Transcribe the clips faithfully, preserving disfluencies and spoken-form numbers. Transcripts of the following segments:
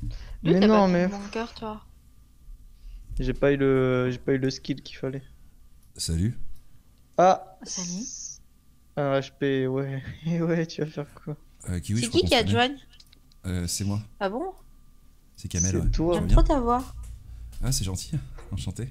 Lui, Mais t'as pas non, ton mais bon cœur, toi. j'ai pas eu le, j'ai pas eu le skill qu'il fallait. Salut. Ah, Salut. c'est- un H P, ouais. Et ouais, tu vas faire quoi? Euh, Kiwi, je C'est crois qui qu'on qui se a connaît. join? Euh, c'est moi. Ah bon? C'est Kamel, ouais. C'est Tu vas toi. J'aime bien? trop ta voix. Ah, c'est gentil. Enchanté.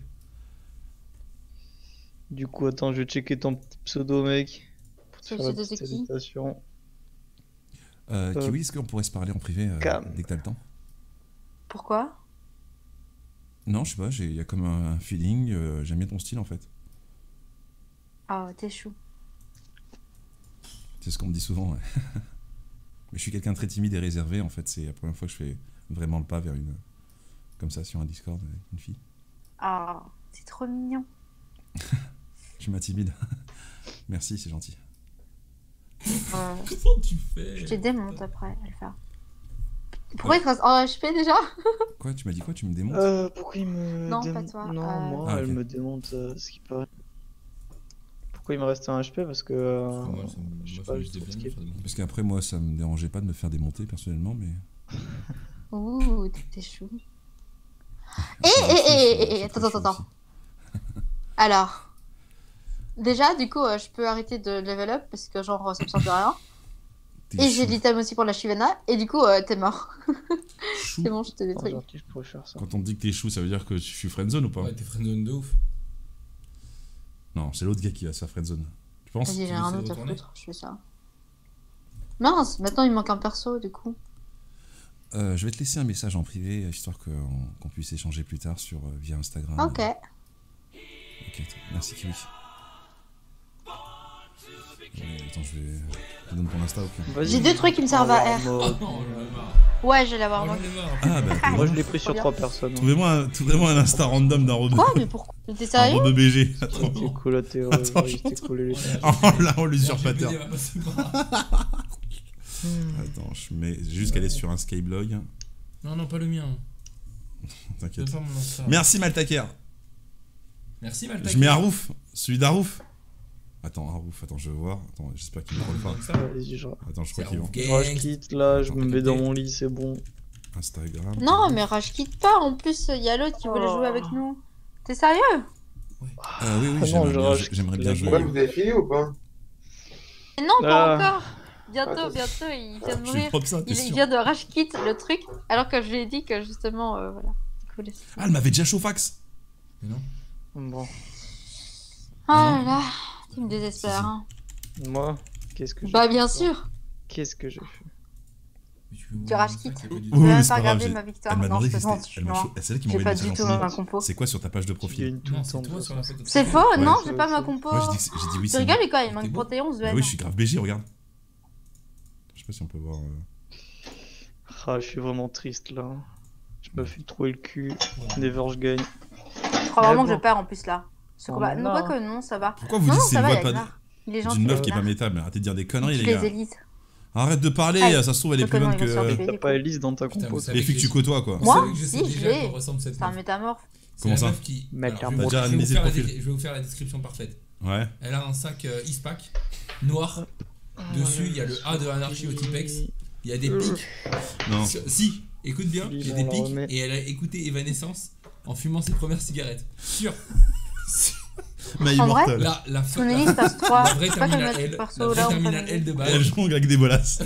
Du coup, attends, je vais checker ton petit pseudo, mec, pour te C'est le faire la pseudo de petite qui? salutation. Euh, Hop, Kiwi, est-ce qu'on pourrait se parler en privé euh, Cam. dès que t'as le temps? Pourquoi? Non, je sais pas, il y a comme un, un feeling. euh, J'aime bien ton style en fait. Ah, t'es chou. C'est ce qu'on me dit souvent, ouais. Mais je suis quelqu'un de très timide et réservé en fait. C'est la première fois que je fais vraiment le pas vers une. Comme ça sur un Discord avec une fille. Ah, c'est trop mignon. Je m'intimide. Merci, c'est gentil. Euh, Comment tu fais? je te démonte après, Alpha. Pourquoi il te reste en H P déjà? Quoi, tu m'as dit quoi? Tu me démontes? Euh, pourquoi il me Non, dé- pas toi, Non, euh, moi, Ah, elle ok. me démonte euh, ce qui paraît. Pourquoi il me reste un H P? Parce que. euh, Parce que moi, ça me- je sais moi, pas, ça me j'ai faisait trop de bien de me skill. faire des Parce qu'après, moi, ça me dérangeait pas de me faire démonter personnellement, mais. Ouh, t'es chou. Je Eh, suis eh, gentil, eh, je suis- eh, je suis eh, très attends, chou attends, aussi. attends. Alors, déjà, du coup, euh, je peux arrêter de level up parce que genre, ça me sert de rien. T'es Et j'ai chou. l'item aussi pour la Shivana. Et du coup, euh, t'es mort. Chou. C'est bon, je te Ah, détruis. gentil, je pourrais faire ça. Quand on te dit que t'es chou, ça veut dire que je suis friendzone ou pas? Ouais, t'es friendzone de ouf. Non, c'est l'autre gars qui va se faire friendzone. Tu penses? Vas-y, j'ai tu rien veux d'autre à retourner? foutre, je fais ça. Mince, maintenant il manque un perso, du coup. Euh, je vais te laisser un message en privé, histoire qu'on qu'on puisse échanger plus tard sur, euh, via Instagram. Ok. Ok, t- merci Kiwi. Ouais, attends, je vais. Je te donne ton Insta ou quoi? Vas-y. J'ai deux trucs qui me servent à R. Oh Mode. non, j'en ai marre. Ouais, je vais l'avoir Oh, moi. j'en ai marre. Ah bah, Moi, je trouvez-moi l'ai pris sur Trop trois personnes. trouvez-moi un, trouvez-moi un Insta random d'un rebeu. Quoi? Mais pourquoi? Mais t'es Un sérieux? rebeu B G. T'es Attends. cool, là, t'es Attends, ouais, t'es cool, les- Oh là, on l'usurpateur. R G B D va passer par- Attends, je mets juste qu'elle est sur un Skyblog. Non, non, pas le mien. T'inquiète. Donne pas mon Insta. Merci Maltaker. Merci, Malta. Je mets Harouf, celui d'Harouf. Attends, Harouf, attends, je vais voir. Attends, j'espère qu'il me parle pas. Ça Vas-y, je... Attends, je crois C'est qu'il va. Harouf Moi, je Gang. quitte, là, je Attends, me t'as mets dans capté. mon lit, c'est bon. Instagram. Non, mais Rage quitte pas. En plus, il y a l'autre qui voulait jouer avec nous. T'es sérieux? Euh, oui, oui, Ah non, j'aimerais je bien, rage. j'aimerais bien jouer. Ouais, vous avez fini ou pas? Mais non, pas Ah. encore. Bientôt, Attends. bientôt, il vient de Je suis mourir. propre ça, t'es Il, il sûr? vient de Rage quitte le truc, alors que je lui ai dit que justement, euh, voilà. Cool. Ah, elle m'avait déjà chaud fax. Mais non. Bon, Oh là là, tu me désespères. Hein. moi, qu'est-ce que je Bah fais bien ça sûr. Qu'est-ce que je fais? Mais tu veux Tu voir rages ça, quitte. c'est pas du Je tout- Oui, vais mais même c'est pas pas grave, regarder j'ai- ma victoire. Elle m'a Non, demandé je si plaisante, c'était. je suis Elle m'a loin. chaud- C'est elle qui m'a J'ai envoyé pas le message du en tout privé. ma compo. C'est quoi sur ta page de Tu profil? gagnes tout Non, le c'est temps. toi de sur la toute photo. C'est faux? Ouais. Non, Ouais, j'ai pas c'est- ma compo. Moi, j'ai dit, que- j'ai dit oui, Tu c'est rigoles bon. ou quoi? Il T'es manque beau. Panthéon, Bah Zwen. oui, je suis grave B G, regarde. Je sais pas si on peut voir. euh, façon. Ah, je suis vraiment triste, là. Je me fais trouver le cul. Never, je gagne. Je crois vraiment Mais que je bon. perds en plus là. Ce On combat. en Non, a. quoi que non, ça va. Pourquoi vous Non, dites non, que c'est ça une va, voix il y a de une pas- Il est gentil. d'une meuf il est qui est pas là. métable? Arrêtez de dire des conneries, Tu les les gars. élites. Arrête de parler, Allez. ça se trouve, elle est Le plus bonne connard, il va se que faire T'as bébé, pas quoi. Elise dans ta Putain, compo, vous toi. savez les filles que tu je- côtoies, quoi. Vous Moi savez que je sais Si, je déjà à l'ai. quoi ressemble cette C'est un meuf. métamorphe. C'est Comment la ça meuf qui. Mec, Alors, un je vais T'as vous- déjà je vais vous analysé faire le la profil. dé- Je vais vous faire la description parfaite. Ouais. Elle a un sac euh, Eastpak noir. Dessus, il y a le A de Anarchy au Tipex. Il y a des pics. Non. Sur- Si, écoute bien, il y a On des la pics remet. et elle a écouté Evanescence en fumant ses premières cigarettes. Sûr. Mais En vrai immortel. La, la, Son la, Elise passe trois. la vraie Je sais pas quel terminale mec L, la perso vraie là on peut terminale L de m'aider. Elle base. jongle avec des bolasses.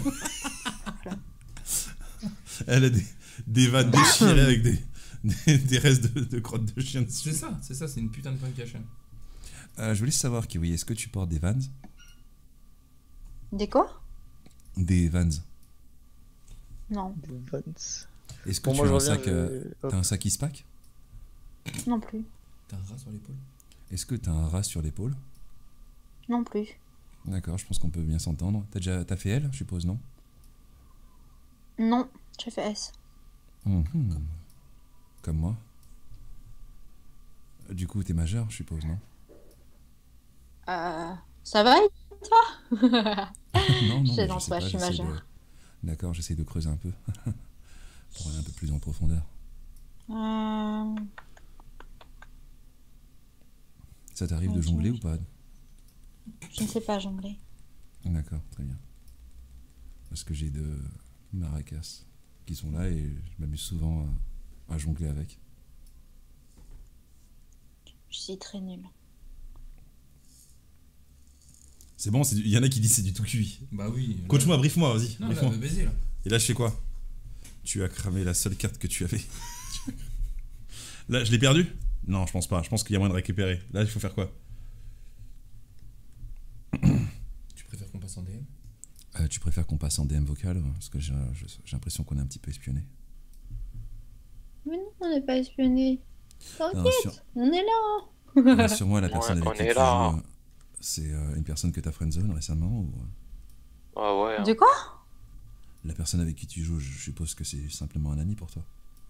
Elle a des, des vannes déchirées avec des, des, des restes de, de crottes de chien dessus. C'est ça, c'est ça, c'est une putain de puncation. Euh, je voulais savoir, Kiwi, est-ce que tu portes des Vans? Des quoi? Des Vans. Non, Des Vans. Est-ce que Bon, tu moi, as je un reviens, sac, je- euh, hop. t'as un sac Eastpak? non plus. T'as un rat sur l'épaule. Est-ce que t'as un ras sur l'épaule? Non plus. D'accord, je pense qu'on peut bien s'entendre. T'as déjà t'as fait L, je suppose, non? Non, j'ai fait S. Mhm. Comme moi. Du coup, t'es majeur, je suppose, non? Euh. Ça va et toi? Non, non, Je mais non, sais pas, pas, je suis j'essaie majeure. de- D'accord, j'essaie de creuser un peu. Pour aller un peu plus en profondeur. Euh... Ça t'arrive de Ok. jongler ou pas? Je ne sais pas jongler. D'accord, très bien. Parce que j'ai de maracas. qui sont là et je m'amuse souvent à, à jongler avec. Je suis très nulle. C'est bon, il y en a qui disent c'est du tout cuit. Bah oui. Coach-moi, brief-moi, vas-y. Non, brief-moi. là, baiser là. Et là, je fais quoi? Tu as cramé la seule carte que tu avais. Là, je l'ai perdu? Non, je pense pas. Je pense qu'il y a moyen de récupérer. Là, il faut faire quoi? Tu préfères qu'on passe en D M? euh, Tu préfères qu'on passe en D M vocal? Parce que j'ai j'ai l'impression qu'on est un petit peu espionné. Mais non, on n'est pas espionné. T'inquiète, sur... on est là. Là, sur moi, la personne Ouais, avec on qui est tu là. joues, c'est euh, une personne que t'as friendzone récemment ou... Ah ouais. hein. De quoi? La personne avec qui tu joues, je suppose que c'est simplement un ami pour toi.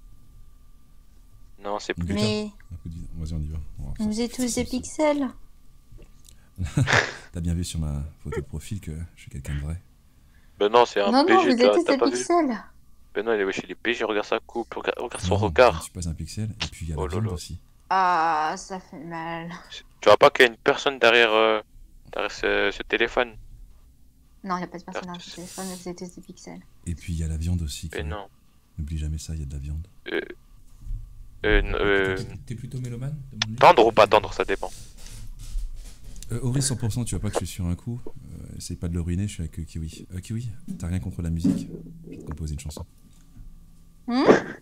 Non, c'est Une plus. guitare. Mais Un coup de- Vas-y, on y va. On va voir ça. vous êtes tous des pixels. T'as bien vu sur ma photo de profil que je suis quelqu'un de vrai. Ben non, c'est un Non, non, vous P G, êtes t'as tous t'as des pas vu? pixels. Ben non, il est wesh, il est P G, regarde sa coupe, regarde, regarde son Non, Je ne regard. suis pas un pixel. Et puis il y a la Oh viande lolo. aussi. Ah, ça fait mal. Tu vois pas qu'il y a une personne derrière, euh, derrière ce, ce téléphone? Non, il n'y a pas de personne dans le téléphone, mais vous êtes tous des pixels. Et puis il y a la viande aussi. Ben qui- non. N'oublie jamais ça, il y a de la viande. Euh, euh, n- euh, T'es- T'es plutôt mélomane? demande-lui. tendre ou pas tendre, ça dépend. Euh, Ori cent pour cent, tu vois pas que je suis sur un coup. Euh, essaye pas de le ruiner, je suis avec euh, Kiwi. Euh, Kiwi, t'as rien contre la musique? Je vais te composer une chanson. Hmm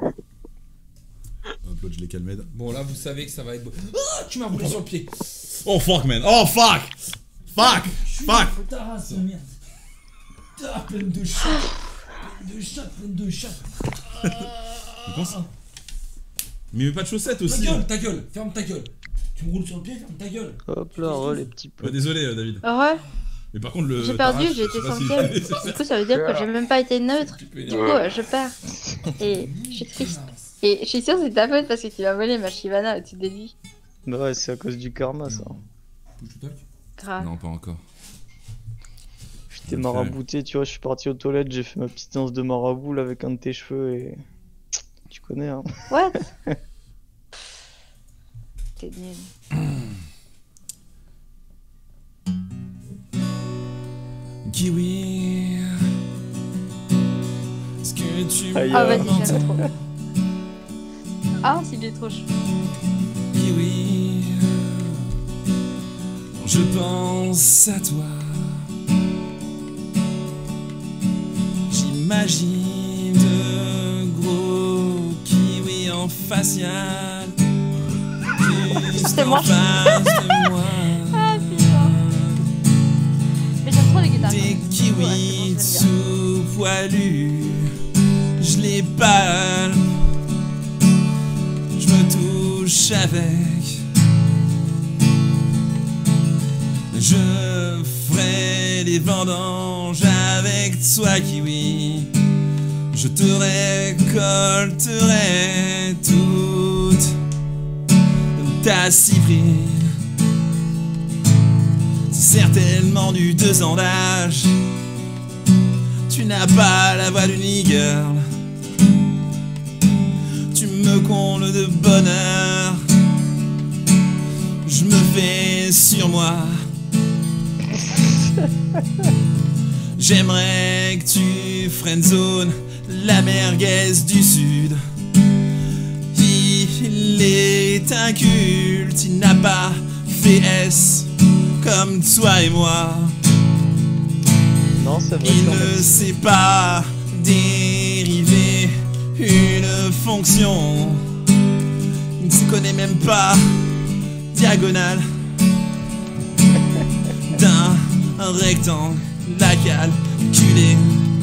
Hop, l'autre, je l'ai calmé. Bon, là, vous savez que ça va être beau. Ah, tu m'as roulé sur le pied. Oh fuck man! Oh fuck! Fuck! Fuck! Ta race, merde. Ah, pleine de chatte. Pleine de chatte, pleine de chatte. Comment ça? Mais mets pas de chaussettes Ta aussi! gueule, ta gueule, ferme ta gueule. Tu me roules sur le pied, ferme ta gueule. Hop là, re, les petits Ouais, potes. désolé euh, David. Ouais, Mais par contre le... j'ai ta perdu, race, j'ai je sais été pas si- cinquième. Du coup, ça veut dire que j'ai même pas été neutre. Tu peux Du dire. coup, euh, je perds. Et je suis triste. Et je suis sûre que c'est ta faute parce que tu m'as volé ma Shivana au-dessus des vies. Bah ouais, c'est à cause du karma ça. Push to talk. Grave. Non, pas encore. J'étais marabouté, tu vois, je suis parti aux toilettes, j'ai fait ma petite séance de marabout là avec un de tes cheveux et. Tu connais hein. What? T'es nul. Kiwi. Est-ce que tu Aïe, Ah, euh, vas-y, j'aime trop. Ah, c'est il est trop chaud. Kiwi, je pense à toi. J'imagine de gros kiwis en facial. Juste C'est en moi. face de moi. Ah, putain. Mais j'aime trop les guitares. Des Ouais, kiwis c'est bon, tout poilus. Je les palpe. Je me touche avec. Je ferai les vendanges avec toi, kiwi. Je te récolterai toute ta cyprine. C'est certainement du deux ans d'âge. Tu n'as pas la voix d'une e-girl. Tu me combles de bonheur. Je me fais sur moi. J'aimerais que tu friendzone la merguez du sud. Il est un culte, il n'a pas fait S comme toi et moi. Non, c'est vrai. Il c'est ne vrai. sait pas dériver une fonction. Il ne se connaît même pas diagonale d'un rectangle. La calculé.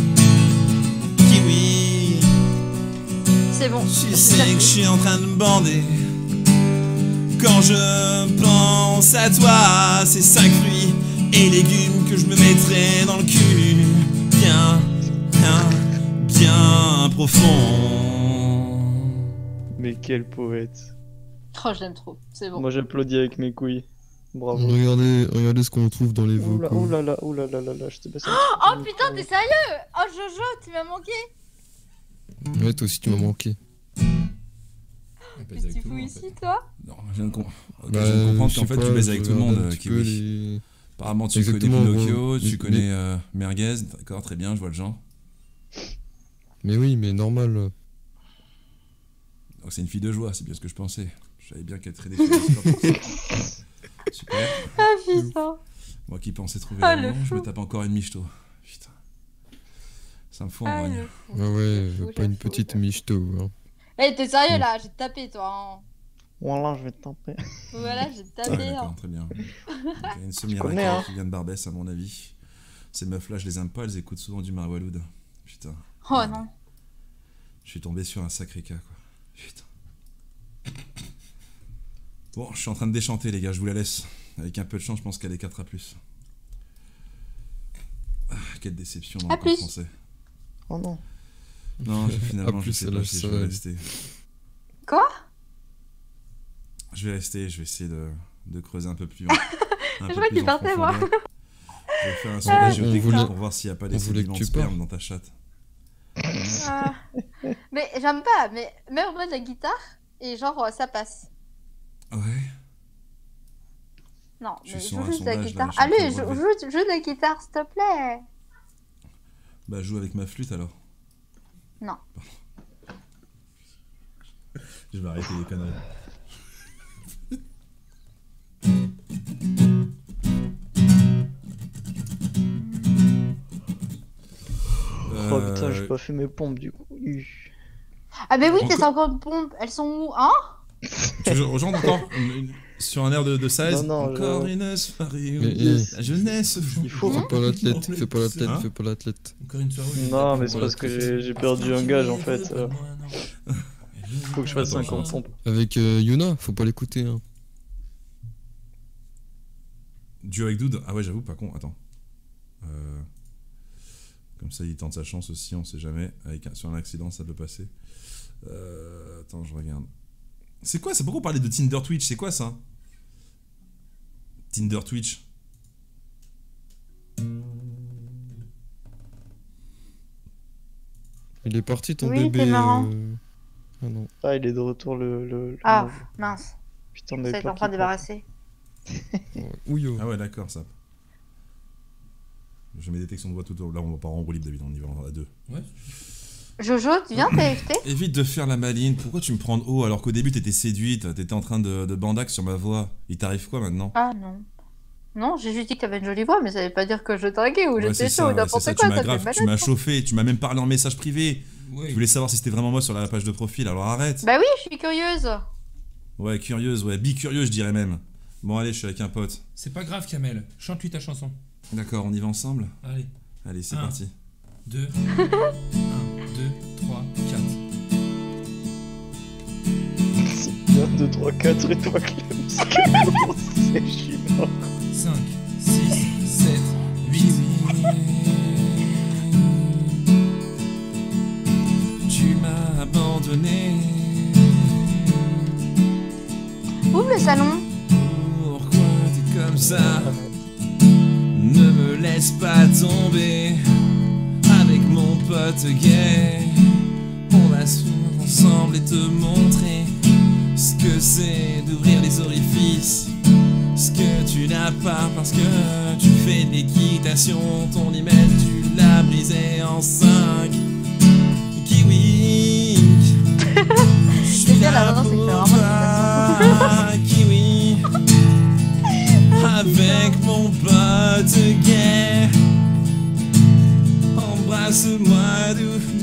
Kiwi, C'est bon. tu sais que je suis en train de bander. Quand je pense à toi, c'est cinq fruits et légumes que je me mettrai dans le cul. Bien, bien, bien profond. Mais quel poète. Oh, je l'aime trop. C'est bon. Moi j'applaudis avec mes couilles. Bravo. Regardez, regardez ce qu'on trouve dans les Oula, vocaux. oulala, oulala, oulala, je te baisse un Oh petit peu putain, le t'es micro. sérieux? Oh Jojo, tu m'as manqué. Ouais, toi aussi tu m'as manqué. On pèse Qu'est-ce que avec tu tout le fous monde, en ici, fait. toi? Non, je viens de, com- ok, Bah, je viens de comprendre je qu'en sais fait pas, tu baises je avec tout le monde, regardais un euh, petit peu Kiwi. les- Apparemment tu connais Exactement, Pinocchio, gros. tu Mais- connais euh, Merguez, d'accord, très bien, je vois le genre. Mais oui, mais normal. Oh, c'est une fille de joie, c'est bien ce que je pensais. Je savais bien qu'elle traînait sur le score. Super. Ah putain. Moi qui pensais trouver Ah, l'amour, le je me fou. tape encore une michto. Putain. Ça me fout en Ah, rogne. le fou. Ah ouais, J'avoue, pas une j'avoue, petite j'avoue. michto. Hein. Eh, t'es sérieux là? J'ai tapé toi. Hein. Voilà, je vais te taper. Voilà, j'ai Ah tapé. ouais, hein. d'accord, très bien. Donc, il y a une semi connais, hein. qui vient de Barbès, à mon avis. Ces meufs-là, je les aime pas, elles écoutent souvent du Marwaloud. Putain. Oh non. Je suis tombé sur un sacré cas, quoi. Putain. Bon, je suis en train de déchanter, les gars, je vous la laisse. Avec un peu de chance, je pense qu'elle écartera plus. Ah, quelle déception dans À le corps plus. français. Oh non. Non, je- finalement, À je plus, sais elle pas lâche si ça, je vais elle. rester. Quoi? Je vais rester, je vais essayer de, de creuser un peu plus. Un Je peu crois plus qu'il en partait, moi. profondeur. Je vais faire un sondage on géotechnique voulait- pour voir s'il n'y a pas des on voulait sédiments que de tu sperme parles. dans ta chatte. Ah. Mais j'aime pas, mais même moi de la guitare, et genre euh, ça passe. Ouais. Non, Je mais suis joue sur un juste de la sondage, là, guitare. je suis en train Allez, de joue, relever. joue, joue de la guitare, s'il te plaît. Bah, joue avec ma flûte alors. Non. Je vais arrêter les conneries. Oh putain, Euh, j'ai pas fait mes pompes du coup. Ih. Ah, mais oui, Encore- tes cinquante pompes, elles sont où, hein? Tu veux rejoindre encore une- une- sur un air de, de seize. Non, non, Encore je- une soirée où Mais, la jeunesse. Il faut. Fais pas l'athlète, fais pas l'athlète, Hein fais pas l'athlète. Encore une soirée. où j'ai Non, tapé mais pour c'est parce que la j'ai j'ai perdu un gage en fait. euh, Faut Faut que je fasse cinquante pompes. Avec euh, Yuna, faut pas l'écouter. Hein. Duo avec Dude. Ah ouais, j'avoue, pas con. Attends. Euh, Comme ça, il tente sa chance aussi, on sait jamais. Avec un- sur un accident, ça peut passer. Euh, Attends, je regarde. C'est quoi ça? Pourquoi on parlait de Tinder Twitch? C'est quoi ça? Tinder Twitch. Il est parti ton Oui, bébé. t'es marrant. euh, Ah non. Ah, il est de retour le. le, le Ah, nouveau. mince. Putain, Ça mais va être peur en train de qu'il débarrasser. Ouais. Ouyo. Ah ouais, d'accord, ça. Je mets détection de voix tout au... Là, on va pas en roue libre, David, on y va à deux. Ouais. Jojo, tu viens T F T? Évite de faire la maline. Pourquoi tu me prends de haut alors qu'au début, t'étais séduite, t'étais en train de, de bandac sur ma voix. Il t'arrive quoi maintenant? Ah non. Non, j'ai juste dit que t'avais une jolie voix, mais ça veut pas dire que je draguais ou Ouais, j'étais c'est chaud ça, ou ouais, c'est n'importe ça, quoi. tu m'as Ça grave, fait mal. tu m'as chauffé, tu m'as même parlé en message privé. Ouais. Tu voulais savoir si c'était vraiment moi sur la page de profil, alors arrête. Bah oui, je suis curieuse. Ouais, curieuse, ouais, bi-curieuse, je dirais même. Bon, allez, je suis avec un pote. C'est pas grave, Kamel. Chante-lui ta chanson. D'accord, on y va ensemble? Allez. Allez, c'est Un. parti. deux. un, deux, trois, quatre. C'est bien, deux, trois, quatre et toi, Clem. C'est chiant. cinq, six, sept, huit. Tu m'as abandonné. Ouvre le salon. Pourquoi t'es comme ça? Ne me laisse pas tomber. Avec mon pote gay, on va s'ouvrir ensemble et te montrer ce que c'est d'ouvrir les orifices. Ce que tu n'as pas parce que tu fais de l'équitation. Ton email, tu l'as brisé en cinq. Kiwi. Je suis bien, là la danse, c'est que pour c'est vraiment toi, Kiwi. Avec mon pote gay, embrasse-moi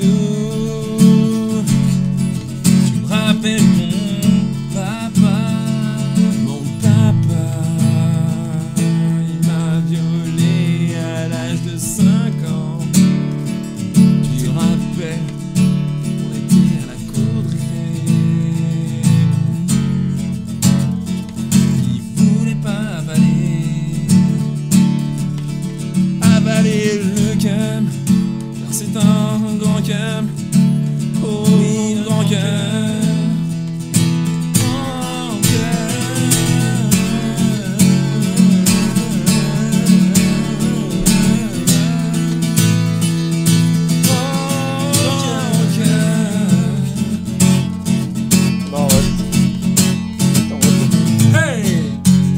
doux. Tu me rappelles mon papa. Mon papa, il m'a violé à l'âge de cinq ans. Tu te rappelles, on était à la cour de récré. Il voulait pas avaler, avaler le cum, car c'est un grand cum, oh oui, un grand cum. Grand Non, ouais. Attends, ouais. Hey!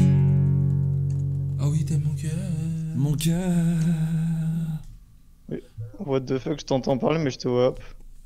Ah oui, t'aimes mon cœur. Mon cœur. What the fuck, je t'entends parler, mais je te vois hop.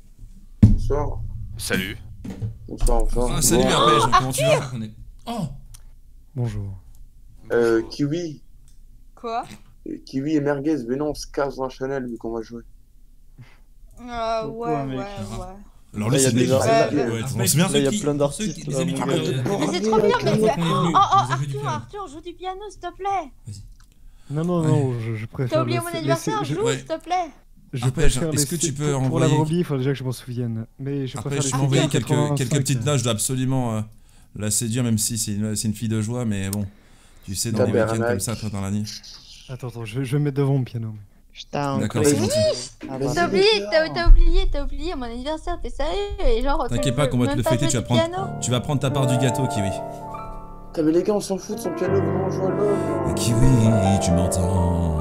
bonsoir. Salut. Bonsoir, bonsoir. Ah, salut Bon, Arpège, comment tu vas? On est- Oh Bonjour. Euh, Kiwi. Quoi? Euh, Kiwi et Merguez, mais non, on se casse dans la Chanel vu qu'on va jouer. Euh, Pourquoi, ouais, mec ouais, ouais. Alors Là, lui, y a c'est le mec des qui artistes, ouais, là. ouais, tu Après, penses bien? Là, y a ceux qui- plein pour d'artistes, ceux qui- là, les amis mon qui gars. veulent- Mais c'est Bordel, trop bien, mais la c'est... con. Oh, on est oh, venus, Arthur, vous avez du piano. Arthur, joue du piano, s'il te plaît. Non, non, non, je, je préfère. T'as oublié mon laisser- anniversaire, laisser- je- joue, ouais. s'il te plaît. Je Arpège, préfère est-ce que laisser- tu peux pour, pour envoyer- l'avoir oublié, il faut déjà que je m'en souvienne. Mais je Après, préfère je laisser m'ai envoyé en quelques, quatre-vingt-cinq. quelques petites notes, je dois absolument euh, la séduire, même si c'est une, c'est une fille de joie, mais bon, tu sais, dans les week-ends Tabernacle. comme ça, toi, dans la nuit. Attends, attends, je, vais- je vais me mettre devant mon piano. Putain, D'accord, encore c'est une- gentil. Ah, Vas-y. bah. T'as oublié, t'as t'as oublié, t'as oublié mon anniversaire, t'es sérieux? Et genre, tu T'inquiète pas veux qu'on va te même le pas fêter, jouer tu vas du prendre, piano? tu vas prendre ta part du gâteau, Kiwi. Putain, mais les gars, on s'en fout de son piano, venons on joue à LoL. Kiwi, tu m'entends?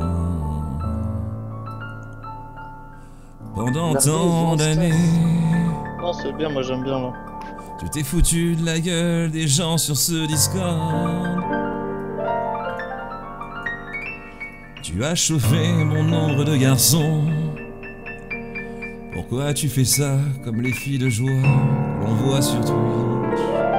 Pendant Merguez, tant on se d'années, Non, c'est bien, moi j'aime bien là. tu t'es foutu de la gueule des gens sur ce Discord. Tu as chauffé mon nombre de garçons. Pourquoi tu fais ça comme les filles de joie que l'on voit sur Twitch?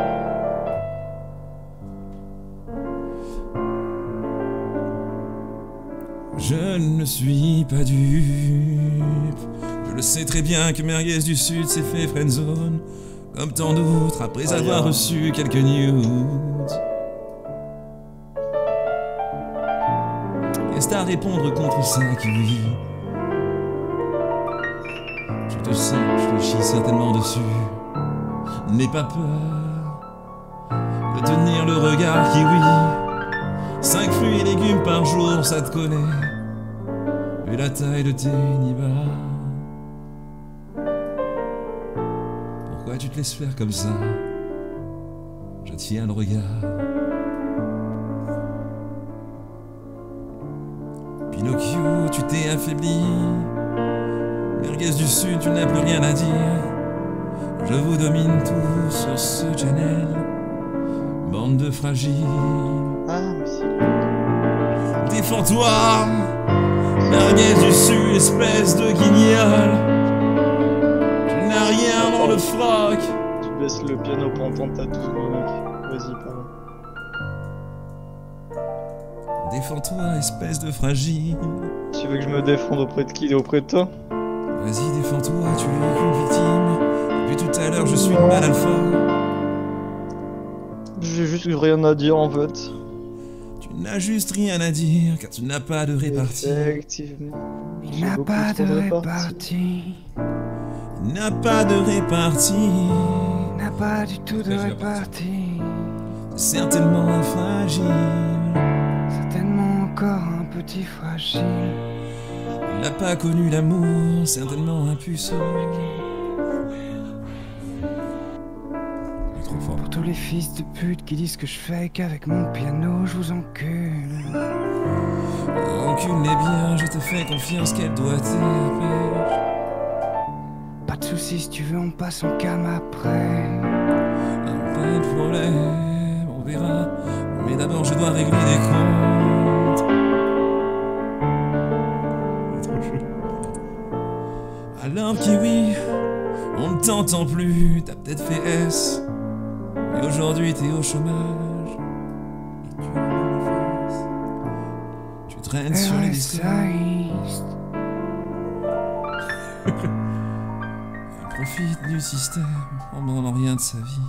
Je ne suis pas dupe. Je le sais très bien que Merguez du Sud s'est fait friendzone, comme tant d'autres, après Ah, avoir yeah. reçu quelques nudes. Qu'est-ce à répondre contre ça, Kiwi? Je te sais, je te chie certainement dessus. N'aie pas peur de tenir le regard, Kiwi. Cinq fruits et légumes par jour, ça te connaît. Vu la taille de tes nibards. Pourquoi tu te laisses faire comme ça? Je tiens le regard. Pinocchio, tu t'es affaibli. Merguez du Sud, tu n'as plus rien à dire. Je vous domine tous sur ce channel. Bande de fragiles. Ah, mais si. Défends-toi, Merguez du Sud, espèce de guignol. Tu n'as rien dans le froc. Tu baisses le piano pour entendre ta touche, mec. Vas-y, pardon. Défends-toi, espèce de fragile. Tu veux que je me défende auprès de qui? Auprès de toi? Vas-y, défends-toi, tu es qu'une victime. Depuis tout à l'heure, je suis le mal alpha. J'ai juste rien à dire en fait. Tu n'as juste rien à dire, car tu n'as pas de répartie. Effectivement. Il J'ai n'a beaucoup pas trop de réparties. répartie. Il n'a pas de répartie. Il n'a pas du tout de Ouais, j'ai répartie. C'est certainement un fragile. Certainement encore un petit fragile. Il n'a pas connu l'amour, certainement un puceau. Il est trop fort. Pour tous les fils de pute qui disent que je fais qu'avec mon piano, je vous encule. Encule-les bien, je te fais confiance qu'elle doit t'épêcher. Pas de soucis, si tu veux, on passe en cam après. Pas de problème, on verra. Mais d'abord, je dois régler des comptes. Trop chaud. Alors, Kiwi, on ne t'entend plus. T'as peut-être fait S. Mais aujourd'hui, t'es au chômage. Et tu as une face. Tu traînes sur les disques. R S A. Il profite du système en demandant rien de sa vie.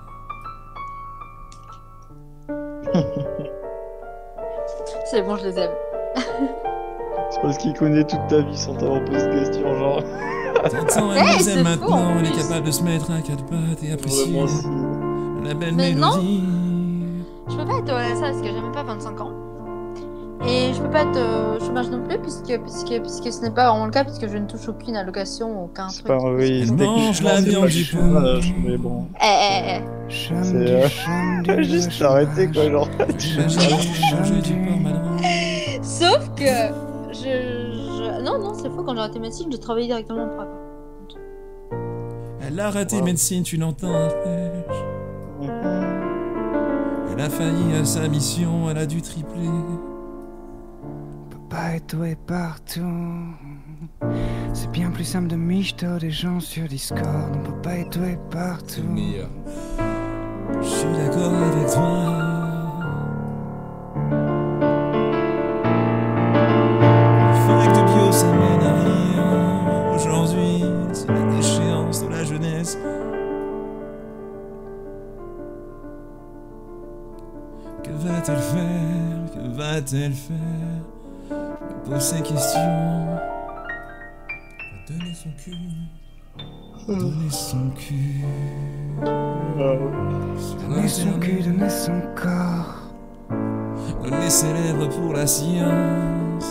C'est bon, je les aime. C'est parce qu'il connaît toute ta vie sans t'avoir posé de questions, genre. T'entends, elle Hey, nous c'est aime fou, maintenant, en elle est plus. capable de se mettre à quatre pattes et apprécier Vraiment, si. la belle Mais non. mélodie. Je peux pas être à ça parce que j'ai même pas vingt-cinq ans. Et je peux pas être euh, chômage non plus puisque, puisque, puisque ce n'est pas vraiment le cas puisque je ne touche aucune allocation, aucun C'est truc. pas oui, Elle c'était mange la c'est viande pas du du chômage, mais bon. Eh, eh, eh. Chum C'est, du euh, chum du Juste arrêter quoi, genre. J'imagine manger du porc malin. Sauf que je, je... Non, non, c'est faux, quand j'ai arrêté médecine, j'ai travaillé directement pour Apple. Elle a raté Wow. médecine, tu l'entends, Arpège. Elle a failli à sa mission, elle a dû tripler. Peut pas être doué partout. C'est bien plus simple de michto des gens sur Discord. On peut pas être doué C'est partout. le meilleur. Je suis d'accord avec toi. Le fact bio ça mène à rien. Aujourd'hui, c'est la déchéance de la jeunesse. Que va-t-elle faire? Que va-t-elle faire? Me pose ces questions. Va donner son cul. Donner son cul. Sur Donner son Internet. cul, donner son corps. Donner ses lèvres pour la science.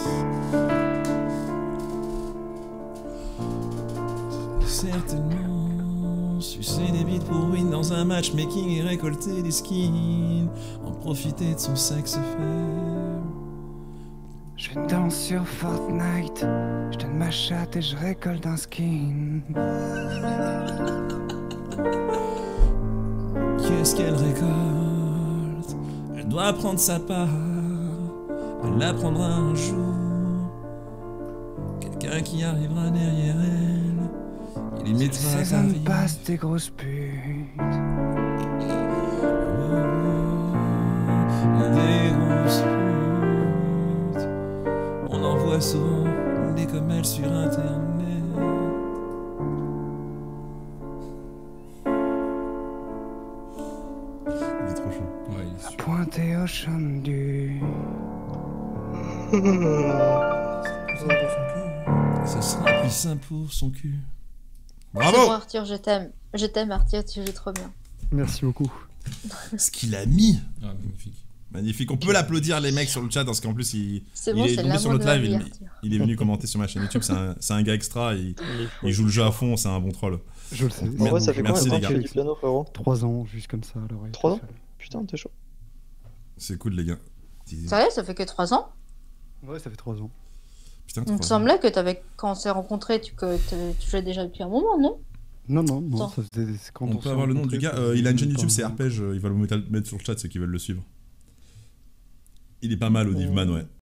Certainement sucer des bites pour win dans un matchmaking et récolter des skins. En profiter de son sexe faible. Je danse sur Fortnite. Je donne ma chatte et je récolte un skin. Qu'est-ce qu'elle récolte? Elle doit prendre sa part. Elle la prendra un jour. Quelqu'un qui arrivera derrière elle. Il y mettra C'est sa un vie. passe des grosses putes. Des grosses putes. On en voit souvent des comme elles sur internet. Il est trop chaud. Ouais, il est super. Pointé au chandu. Ce sera plus simple pour son cul. C'est Bravo! bon, Arthur, je t'aime. Je t'aime, Arthur, tu joues trop bien. Merci beaucoup. Ce qu'il a mis! Ah, magnifique. Magnifique. On peut l'applaudir les mecs sur le chat parce qu'en plus il, C'est il bon, est c'est tombé l'amour sur de notre ma live, vie, il, Arthur. il est venu commenter sur ma chaîne YouTube, c'est un, c'est un gars extra, il, Il est fou. il joue le jeu à fond, c'est un bon troll. Je le sais. En vrai, ça fait Merci, combien de les temps que gars. tu fais du piano, frérot? Trois ans, juste comme ça, à l'oreille. Trois tout ans seul. Putain, t'es chaud. C'est cool les gars. Sérieux, ça fait que trois ans? Ouais, ça fait trois ans. Putain, Il me trop semblait que t'avais, quand on s'est rencontrés, tu, que te- tu jouais déjà depuis un moment, non? Non, non, non, Attends. ça faisait c'est quand On on peut s'est avoir le nom du rencontrés, gars, ça euh, faisait il a une chaîne longtemps. YouTube, c'est Arpège, euh, il va le mettre mettre sur le chat ceux qui veulent le suivre. Il est pas mal, Odivman, ouais.